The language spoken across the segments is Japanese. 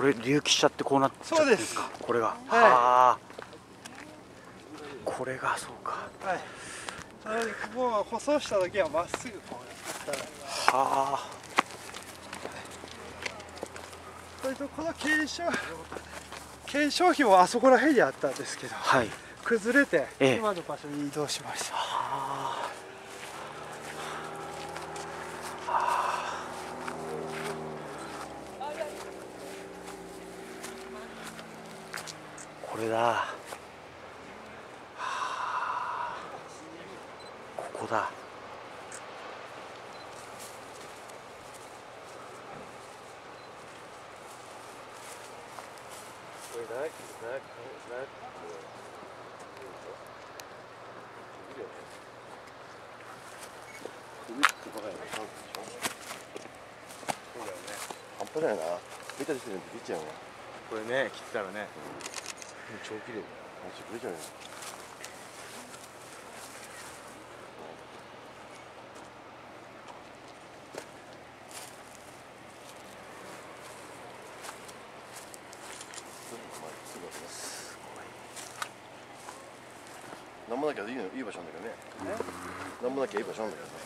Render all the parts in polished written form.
これ隆起しちゃってこうなっちゃってるんですか。これが、 はい、 はあ、これがそうか。 はい、なのでここは舗装した時はまっすぐこうやったら、 はあ、 それとこの継承碑もあそこら辺にあったんですけど、 はい、 崩れてええ、 今の場所に移動しました。 はあ、はあ、これだ。はあ、ここだ。 半端ないな。ベタでするんで出ちゃうわ。 これね、切ってたらね、超綺麗。 マジ出ちゃうよ。なんもなきゃいい場所なんだけどね。なんもなきゃいい場所なんだけどね。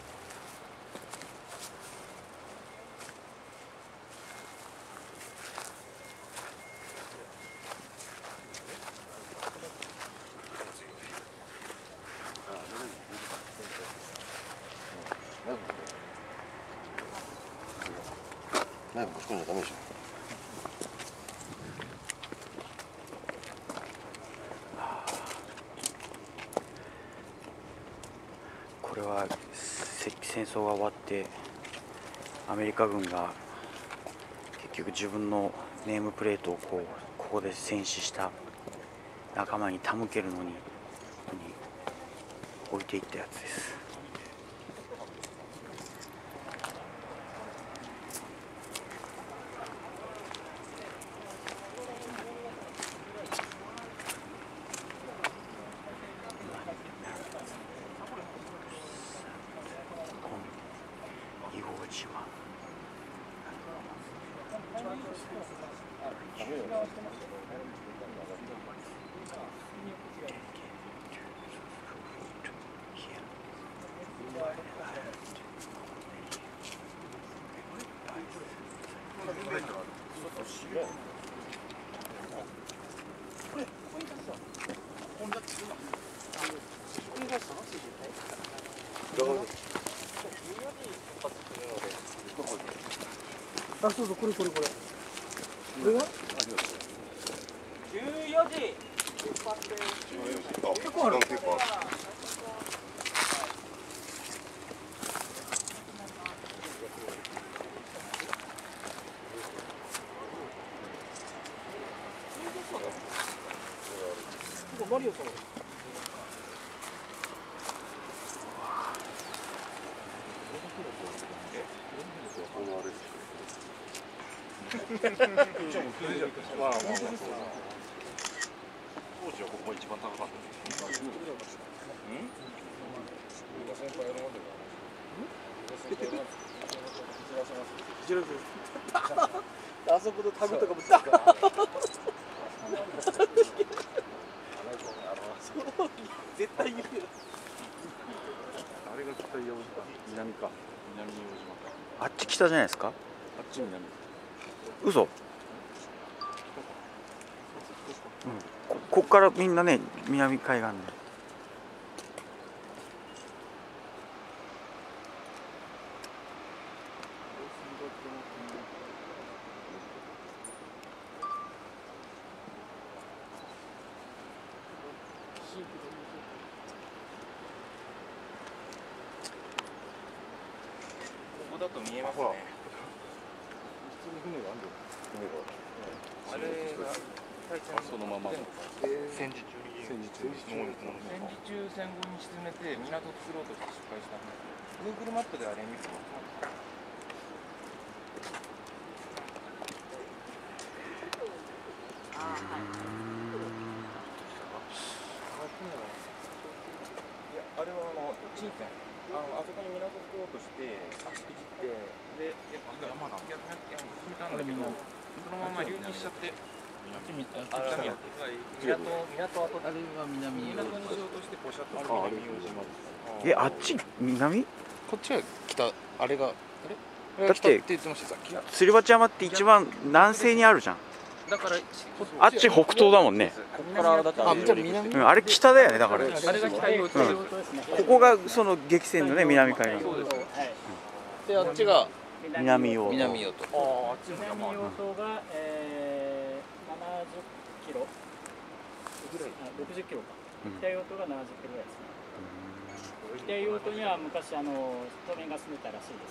ナイフ持ち込んじゃダメでしょ。 これは戦争が終わってアメリカ軍が結局自分のネームプレートをここで戦死した仲間に手向けるのに置いていったやつです。硫黄島。 あ、そうそう、これこれこれ。これが 14時。 結構ある。マリオさん。 当時はここが一番高かった。 あそこのタグとかもダー絶対言うよ。 あれが北硫黄島、南か、南硫黄島か。 あっち北じゃないですか。 あっち南。 嘘。こっからみんなね、南海岸で。 ここだと見えますね。 普通に船があるんだよ。 あれがそのまま。 戦時中戦時中戦後に沈めて港作ろうとして失敗した。Google マップであれ見てます。あれは沈船。あそこに港作ろうとして足くじってで山が進めたんだけど。 そのまま流入しちゃって。港あれは南港にしようとしてポシャッと南をします。 あっち南？ こっちは北、あれがだって言ってましたさっき。 すり鉢山って一番南西にあるじゃん。 だからあっち北東だもんね。 ここからだったあ、じゃあ南。 あれ北だよね。だからあれが北硫黄島。 ここがその激戦のね南海岸。 で、あっちが南硫黄。 南ヨト。 あっちの南硫黄島が、70キロぐらい、60キロか。北硫黄島が70キロぐらいですね。北硫黄島には昔島民が住んでたらしいです。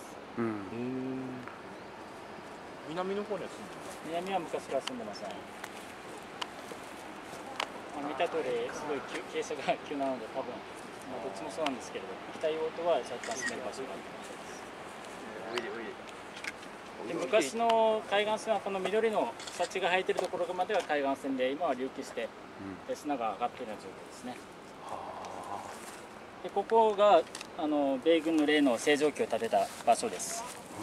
南の方には住んでる。 南は昔から住んでません。見た通りすごい傾斜が急なので多分、どっちもそうなんですけれど、北硫黄島は若干住める場所があると思います。で昔の海岸線はこの緑の草地が生えてるところまでは海岸線で、今は隆起して砂が上がっているような状況ですね。でここが米軍の例の星条旗を建てた場所です。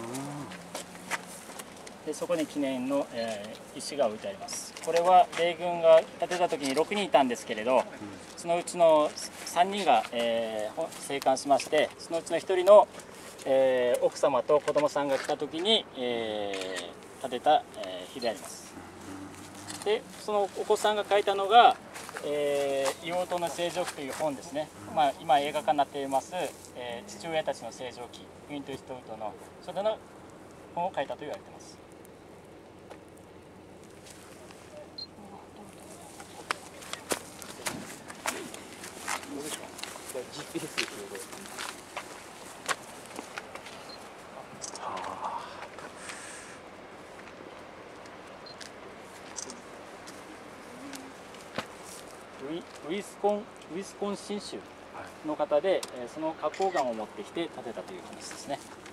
でそこに記念の、石が置いてあります。これは米軍が建てた時に6人いたんですけれど、そのうちの3人が、生還しまして、そのうちの1人の奥様と子供さんが来た時に、建てた、碑であります。でそのお子さんが書いたのが「硫黄島の星条旗」という本ですね。今映画化になっています、父親たちの星条旗クイント・イーストウッドのそれの本を書いたと言われています。ウィスコンシン州の方で、その花崗岩を持ってきて建てたという話ですね。